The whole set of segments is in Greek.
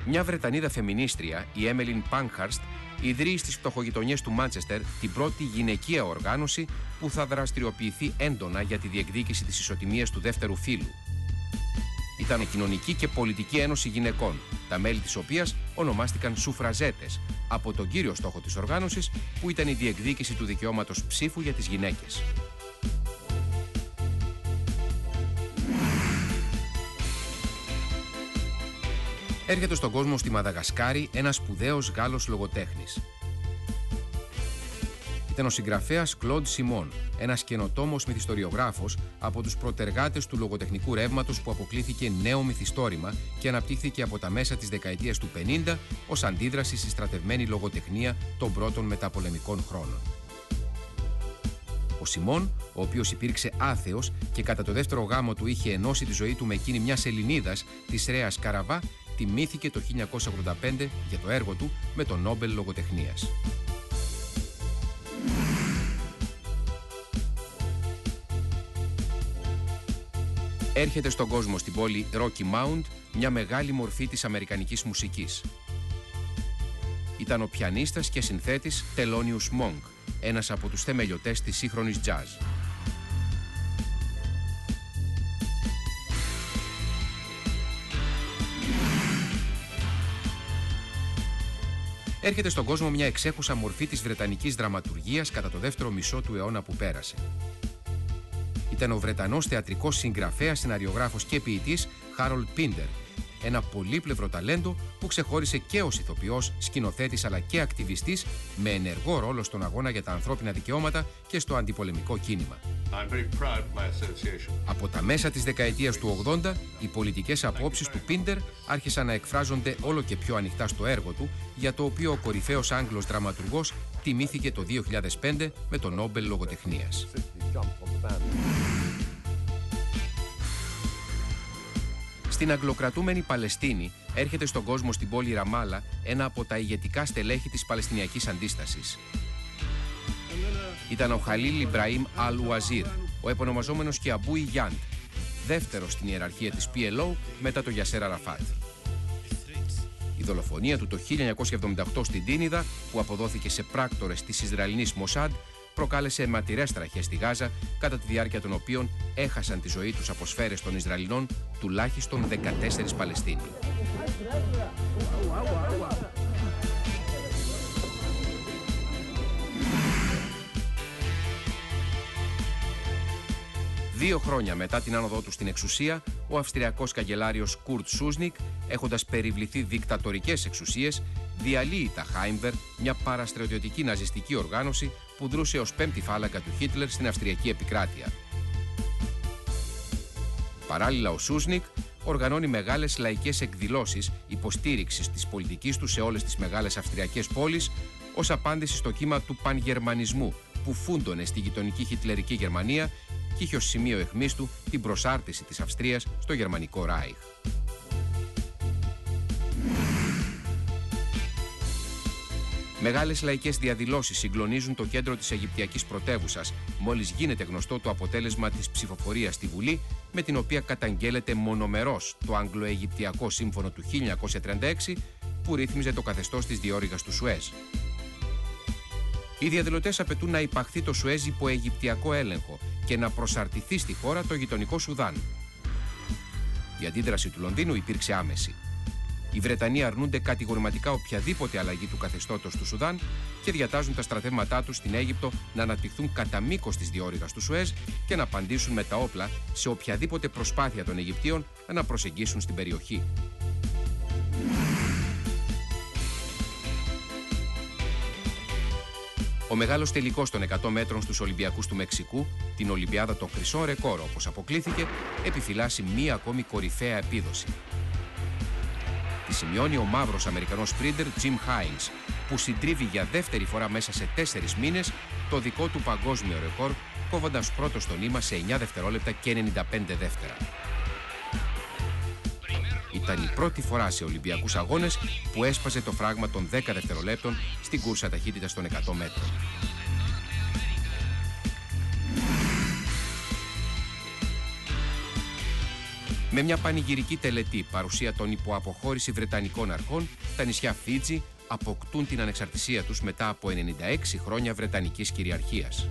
Μια Βρετανίδα φεμινίστρια, η Έμελιν Πάνκχαρστ, ιδρύει στις φτωχογειτονιές του Μάντσεστερ την πρώτη γυναικεία οργάνωση που θα δραστηριοποιηθεί έντονα για τη διεκδίκηση της ισοτιμίας του δεύτερου φύλου. Ήταν η Κοινωνική και Πολιτική Ένωση Γυναικών, τα μέλη της οποίας ονομάστηκαν σουφραζέτες, από τον κύριο στόχο της οργάνωσης που ήταν η διεκδίκηση του δικαιώματος ψήφου για τις γυναίκες. Έρχεται στον κόσμο στη Μαδαγασκάρη ένας σπουδαίος Γάλλος λογοτέχνης. Ήταν ο συγγραφέας Κλοντ Σιμών, ένας καινοτόμος μυθιστοριογράφος από τους προτεργάτες του λογοτεχνικού ρεύματος που αποκλήθηκε νέο μυθιστόρημα και αναπτύχθηκε από τα μέσα της δεκαετίας του 50 ως αντίδραση στη στρατευμένη λογοτεχνία των πρώτων μεταπολεμικών χρόνων. Ο Σιμών, ο οποίος υπήρξε άθεος και κατά το δεύτερο γάμο του είχε ενώσει τη ζωή του με εκείνη μιας Ελληνίδας, της Ρέας Καραβά, τιμήθηκε το 1985 για το έργο του με το Νόμπελ Λογοτεχνίας. Έρχεται στον κόσμο στην πόλη Rocky Mount μια μεγάλη μορφή της αμερικανικής μουσικής. Ήταν ο πιανίστας και συνθέτης Thelonious Monk, ένας από τους θεμελιωτές της σύγχρονης jazz. Έρχεται στον κόσμο μια εξέχουσα μορφή της βρετανικής δραματουργίας κατά το δεύτερο μισό του αιώνα που πέρασε. Ήταν ο Βρετανός θεατρικός συγγραφέας, σεναριογράφος και ποιητής Χάρολντ Πίντερ, ένα πολύπλευρο ταλέντο που ξεχώρισε και ως ηθοποιός, σκηνοθέτης αλλά και ακτιβιστής με ενεργό ρόλο στον αγώνα για τα ανθρώπινα δικαιώματα και στο αντιπολεμικό κίνημα. Από τα μέσα της δεκαετίας του 80, οι πολιτικές απόψεις του Πίντερ άρχισαν να εκφράζονται όλο και πιο ανοιχτά στο έργο του, για το οποίο ο κορυφαίος Άγγλος δραματουργός τιμήθηκε το 2005 με το Νόμπελ Λογοτεχνίας. Στην αγγλοκρατούμενη Παλαιστίνη έρχεται στον κόσμο στην πόλη Ραμάλα ένα από τα ηγετικά στελέχη της Παλαιστινιακής Αντίστασης. Ήταν ο Χαλίλ Ιμπραήμ Αλ Ουαζίρ, ο επωνομαζόμενος και Αμπού Ιγιάντ, δεύτερος στην ιεραρχία της PLO μετά το Γιασέρ Αραφάτ. Η δολοφονία του το 1978 στην Τίνιδα, που αποδόθηκε σε πράκτορες της Ισραηλινής Μοσάντ, προκάλεσε αιματηρές τραχές στη Γάζα, κατά τη διάρκεια των οποίων έχασαν τη ζωή τους από σφαίρες των Ισραηλινών τουλάχιστον 14 Παλαιστίνοι. Δύο χρόνια μετά την άνοδό του στην εξουσία, ο Αυστριακός καγκελάριος Κουρτ Σούσνικ, έχοντας περιβληθεί δικτατορικές εξουσίες, διαλύει τα Χάιμβερ, μια παραστρατιωτική ναζιστική οργάνωση που δρούσε ως πέμπτη φάλαγγα του Χίτλερ στην Αυστριακή επικράτεια. Παράλληλα, ο Σούσνικ οργανώνει μεγάλες λαϊκές εκδηλώσεις υποστήριξης της πολιτικής του σε όλες τις μεγάλες αυστριακές πόλεις, ως απάντηση στο κύμα του πανγερμανισμού που φούντωνε στη γειτονική χιτλερική Γερμανία και είχε ως σημείο αιχμής του την προσάρτηση της Αυστρίας στο Γερμανικό Ράιχ. Μεγάλες λαϊκές διαδηλώσεις συγκλονίζουν το κέντρο της Αιγυπτιακής πρωτεύουσας, μόλις γίνεται γνωστό το αποτέλεσμα της ψηφοφορίας στη Βουλή, με την οποία καταγγέλλεται μονομερός το Αγγλο-Αιγυπτιακό Σύμφωνο του 1936, που ρύθμιζε το καθεστώς της διόρυγας του Σουέζ. Οι διαδηλωτές απαιτούν να υπαχθεί το Σουέζ υπό Αιγυπτιακό έλεγχο και να προσαρτηθεί στη χώρα το γειτονικό Σουδάν. Η αντίδραση του Λονδίνου υπήρξε άμεση. Οι Βρετανοί αρνούνται κατηγορηματικά οποιαδήποτε αλλαγή του καθεστώτος του Σουδάν και διατάζουν τα στρατεύματά τους στην Αίγυπτο να αναπτυχθούν κατά μήκος της διόρυγας του Σουέζ και να απαντήσουν με τα όπλα σε οποιαδήποτε προσπάθεια των Αιγυπτίων να προσεγγίσουν στην περιοχή. Ο μεγάλος τελικός των 100 μέτρων στους Ολυμπιακούς του Μεξικού, την Ολυμπιάδα των Χρυσών Ρεκόρ όπως αποκλήθηκε, επιφυλάσσει μία ακόμη κορυφαία επίδοση. Τη σημειώνει ο μαύρος Αμερικανός σπρίντερ Jim Hines, που συντρίβει για δεύτερη φορά μέσα σε 4 μήνες το δικό του παγκόσμιο ρεκόρ, κόβοντας πρώτο στο νήμα σε 9 δευτερόλεπτα και 95 δεύτερα. Ήταν η πρώτη φορά σε Ολυμπιακούς αγώνες που έσπασε το φράγμα των 10 δευτερολέπτων στην κούρσα ταχύτητας των 100 μέτρων. Με μια πανηγυρική τελετή παρουσία των υποαποχώρηση Βρετανικών αρχών, τα νησιά Φίτζι αποκτούν την ανεξαρτησία τους μετά από 96 χρόνια Βρετανικής κυριαρχίας.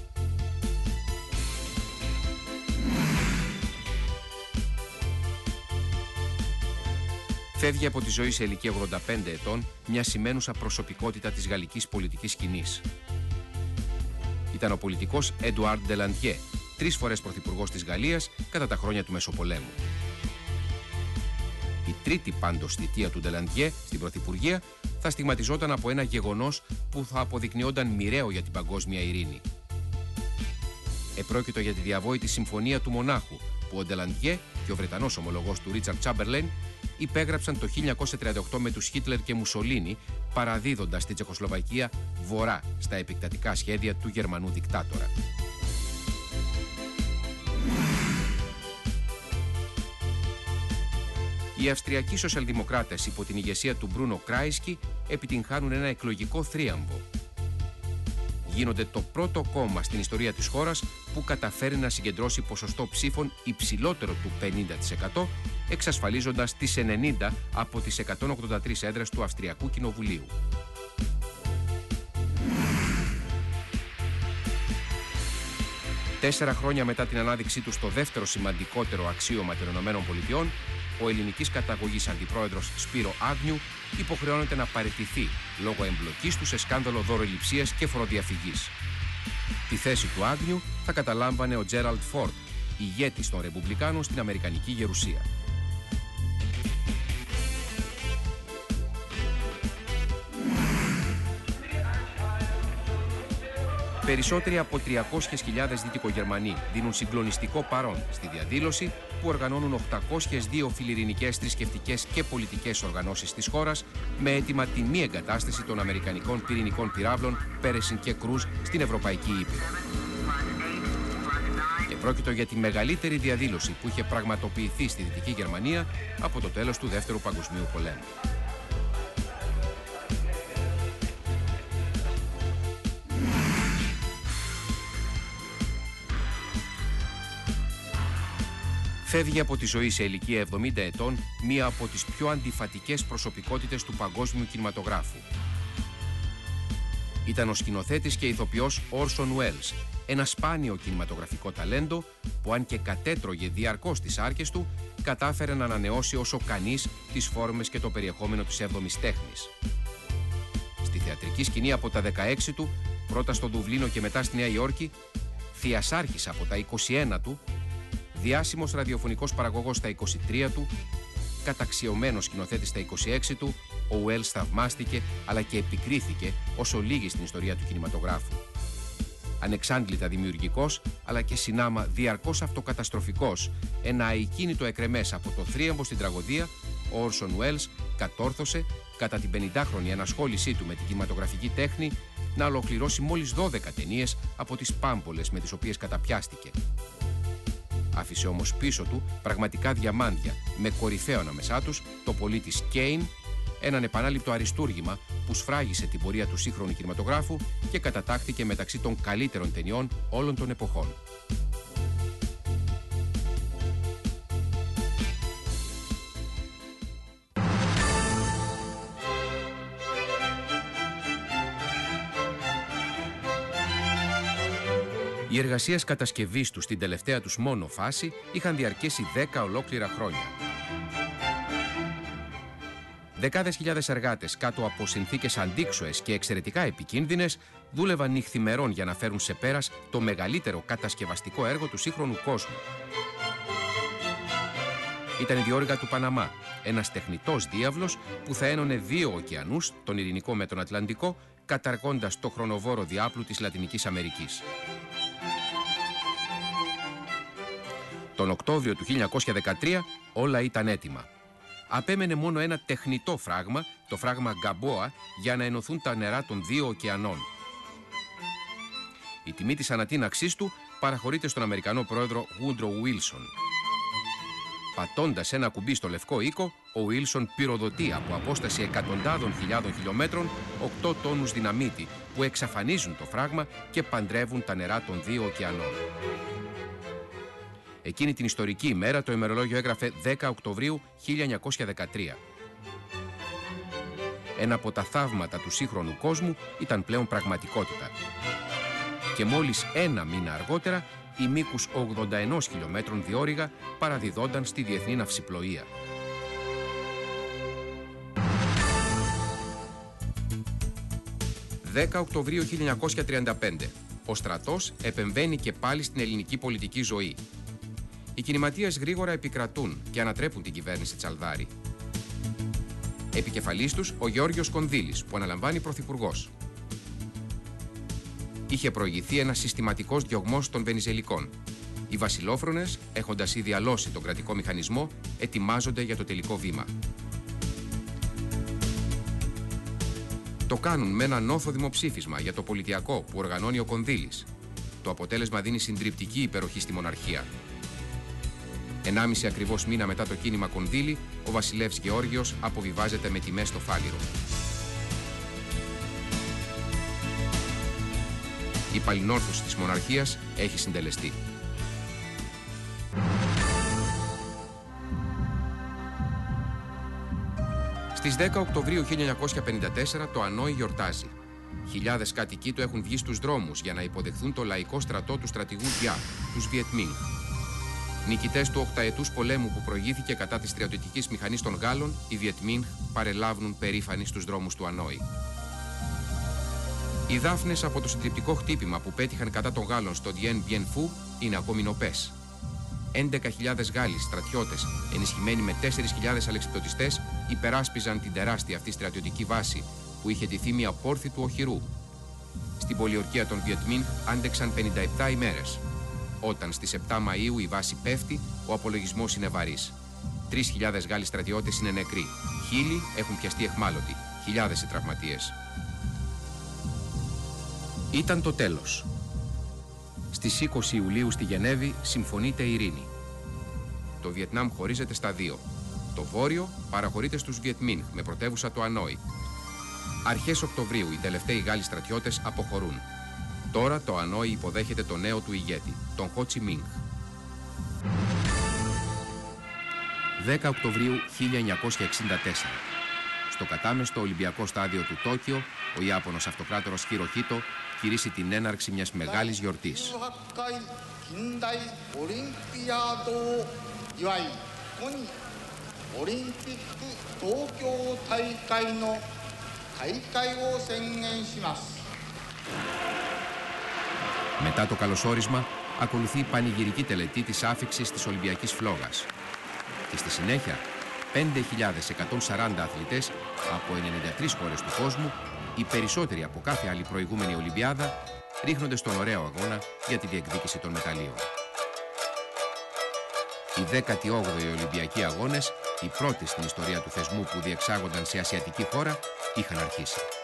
Φεύγει από τη ζωή σε ηλικία 85 ετών μια σημαίνουσα προσωπικότητα της γαλλικής πολιτικής σκηνής. Ήταν ο πολιτικός Έντουαρντ Ντελαντιέ, 3 φορές πρωθυπουργός της Γαλλίας κατά τα χρόνια του Μεσοπολέμου. Η τρίτη πάντως θητεία του Ντελαντιέ στην πρωθυπουργία θα στιγματιζόταν από ένα γεγονός που θα αποδεικνυόταν μοιραίο για την παγκόσμια ειρήνη. Επρόκειτο για τη διαβόητη συμφωνία του Μονάχου που ο Ντελαντιέ και ο Βρετανός ομολογός του Ρίτσαρντ Τσάμπερλεν υπέγραψαν το 1938 με τους Χίτλερ και Μουσολίνι, παραδίδοντας την Τσεχοσλοβακία βορρά στα επεκτατικά σχέδια του Γερμανού δικτάτορα. Οι Αυστριακοί σοσιαλδημοκράτες υπό την ηγεσία του Μπρούνο Κράισκι επιτυγχάνουν ένα εκλογικό θρίαμβο. Γίνονται το πρώτο κόμμα στην ιστορία της χώρας που καταφέρει να συγκεντρώσει ποσοστό ψήφων υψηλότερο του 50%, εξασφαλίζοντας τις 90 από τις 183 έδρες του Αυστριακού Κοινοβουλίου. Τέσσερα χρόνια μετά την ανάδειξή του στο δεύτερο σημαντικότερο αξίωμα των ΗΠΑ, ο ελληνικής καταγωγής αντιπρόεδρος Σπύρο Άγνιου υποχρεώνεται να παραιτηθεί λόγω εμπλοκής του σε σκάνδαλο δωροληψίας και φοροδιαφυγής. Τη θέση του Άγνιου θα καταλάμβανε ο Τζέραλντ Φόρντ, ηγέτης των Ρεπουμπλικάνων στην Αμερικανική Γερουσία. Περισσότεροι από 300.000 Δυτικογερμανοί δίνουν συγκλονιστικό παρόν στη διαδήλωση που οργανώνουν 802 φιλιρινικές, θρησκευτικές και πολιτικές οργανώσεις της χώρας με αίτημα τη μη εγκατάσταση των αμερικανικών πυρηνικών πυράβλων Πέρεσιν και Κρούζ στην Ευρωπαϊκή Ήπειρο. Και πρόκειτο για τη μεγαλύτερη διαδήλωση που είχε πραγματοποιηθεί στη Δυτική Γερμανία από το τέλος του Δεύτερου Παγκοσμίου Πολέμου. Φεύγει από τη ζωή σε ηλικία 70 ετών μία από τις πιο αντιφατικές προσωπικότητες του παγκόσμιου κινηματογράφου. Ήταν ο σκηνοθέτης και ηθοποιός Όρσον Ουέλς, ένα σπάνιο κινηματογραφικό ταλέντο που αν και κατέτρωγε διαρκώς τις άρκες του, κατάφερε να ανανεώσει όσο κανείς τις φόρμες και το περιεχόμενο της 7ης τέχνης. Στη θεατρική σκηνή από τα 16 του, πρώτα στο Δουβλίνο και μετά στη Νέα Υόρκη, θειασάρχης από τα 21 του, διάσημος ραδιοφωνικός παραγωγός στα 23 του, καταξιωμένος σκηνοθέτης στα 26 του, ο Ουέλς θαυμάστηκε αλλά και επικρίθηκε όσο λίγοι στην ιστορία του κινηματογράφου. Ανεξάντλητα δημιουργικός αλλά και συνάμα διαρκώς αυτοκαταστροφικός, ένα αικίνητο εκρεμές από το θρίαμβο στην τραγωδία, ο Όρσον Ουέλς κατόρθωσε κατά την 50χρονη ενασχόλησή του με την κινηματογραφική τέχνη να ολοκληρώσει μόλις 12 ταινίες από τις πάμπολες με τις οποίες καταπιάστηκε. Άφησε όμως πίσω του πραγματικά διαμάντια, με κορυφαίο ανάμεσά τους το πολίτη Κέιν, έναν επανάληπτο αριστούργημα που σφράγισε την πορεία του σύγχρονου κινηματογράφου και κατατάχθηκε μεταξύ των καλύτερων ταινιών όλων των εποχών. Οι εργασίες κατασκευής τους στην τελευταία τους μόνο φάση είχαν διαρκέσει 10 ολόκληρα χρόνια. Δεκάδες χιλιάδες εργάτες κάτω από συνθήκες αντίξωες και εξαιρετικά επικίνδυνες δούλευαν νυχθημερών για να φέρουν σε πέρας το μεγαλύτερο κατασκευαστικό έργο του σύγχρονου κόσμου. Ήταν η διόρυγα του Παναμά, ένας τεχνητός διάβλος που θα ένωνε 2 ωκεανούς, τον Ειρηνικό με τον Ατλαντικό, καταργώντας το χρονοβόρο διάπλου της Λατινικής Αμερικής. Τον Οκτώβριο του 1913 όλα ήταν έτοιμα. Απέμενε μόνο ένα τεχνητό φράγμα, το φράγμα Γκαμπόα, για να ενωθούν τα νερά των 2 ωκεανών. Η τιμή της ανατείναξής του παραχωρείται στον Αμερικανό πρόεδρο Woodrow Wilson. Πατώντας ένα κουμπί στο Λευκό Οίκο, ο Wilson πυροδοτεί από απόσταση εκατοντάδων χιλιάδων χιλιόμετρων 8 τόνους δυναμίτη που εξαφανίζουν το φράγμα και παντρεύουν τα νερά των 2 ωκεανών. Εκείνη την ιστορική ημέρα το ημερολόγιο έγραφε 10 Οκτωβρίου 1913. Ένα από τα θαύματα του σύγχρονου κόσμου ήταν πλέον πραγματικότητα. Και μόλις ένα μήνα αργότερα, οι μήκους 81 χιλιόμετρων διόρυγα παραδιδόνταν στη διεθνή ναυσιπλοεία. «10 Οκτωβρίου 1935. Ο στρατός επεμβαίνει και πάλι στην ελληνική πολιτική ζωή. Οι κινηματίες γρήγορα επικρατούν και ανατρέπουν την κυβέρνηση Τσαλδάρη. Επικεφαλής τους ο Γεώργιος Κονδύλης, που αναλαμβάνει πρωθυπουργός. Είχε προηγηθεί ένας συστηματικός διωγμός των Βενιζελικών. Οι βασιλόφρονες, έχοντας ήδη αλώσει τον κρατικό μηχανισμό, ετοιμάζονται για το τελικό βήμα. Το κάνουν με ένα νόθο δημοψήφισμα για το πολιτιακό που οργανώνει ο Κονδύλης. Το αποτέλεσμα δίνει συντριπτική υπεροχή στη μοναρχία. 1,5 ακριβώς μήνα μετά το κίνημα Κονδύλη, ο βασιλεύς Γεώργιος αποβιβάζεται με τιμές στο Φάληρο. Η παλινόρθωση της μοναρχίας έχει συντελεστεί. Στις 10 Οκτωβρίου 1954 το Ανόη γιορτάζει. Χιλιάδες κάτοικοι του έχουν βγει στους δρόμους για να υποδεχθούν το λαϊκό στρατό του στρατηγού Διά, τους Βιετ Μίνγκ. Νικητές του 8ετούς πολέμου που προηγήθηκε κατά της στρατιωτικής μηχανής των Γάλλων, οι Βιετ Μίνγκ παρελάβουν περήφανοι στους δρόμους του Ανόη. Οι δάφνες από το συντριπτικό χτύπημα που πέτυχαν κατά των Γάλλων στο Dien Bien Phu είναι ακόμη νοπές. 11.000 Γάλλοι στρατιώτες, ενισχυμένοι με 4.000 αλεξιπτωτιστές, υπεράσπιζαν την τεράστια αυτή στρατιωτική βάση που είχε τη θύμη απόρθητου οχυρού. Στην πολιορκία των Βιετ Μίνγκ άντεξαν 57 ημέρες. Όταν στις 7 Μαΐου η βάση πέφτει, ο απολογισμός είναι βαρύς. 3.000 Γάλλοι στρατιώτες είναι νεκροί. 1.000 έχουν πιαστεί αιχμάλωτοι. Χιλιάδες οι τραυματίες. Ήταν το τέλος. Στις 20 Ιουλίου στη Γενέβη συμφωνείται η ειρήνη. Το Βιετνάμ χωρίζεται στα δύο. Το βόρειο παραχωρείται στους Βιετ Μίνγκ με πρωτεύουσα το Ανόη. Αρχές Οκτωβρίου οι τελευταίοι Γάλλοι στρατιώτες αποχωρούν. Τώρα το Ανόη υποδέχεται το νέο του ηγέτη, τον Χο Τσι Μίνγκ. 10 Οκτωβρίου 1964. Στο κατάμεστο Ολυμπιακό στάδιο του Τόκιο, ο Ιάπωνος αυτοκράτορας Χιροχίτο κηρύσσει την έναρξη μιας μεγάλης γιορτής. Μετά το καλωσόρισμα, ακολουθεί η πανηγυρική τελετή της άφιξης της Ολυμπιακής Φλόγας. Και στη συνέχεια, 5.140 αθλητές από 93 χώρες του κόσμου, οι περισσότεροι από κάθε άλλη προηγούμενη Ολυμπιάδα, ρίχνονται στον ωραίο αγώνα για τη διεκδίκηση των μεταλλίων. Οι 18οι Ολυμπιακοί Αγώνες, οι πρώτοι στην ιστορία του θεσμού που διεξάγονταν σε ασιατική χώρα, είχαν αρχίσει.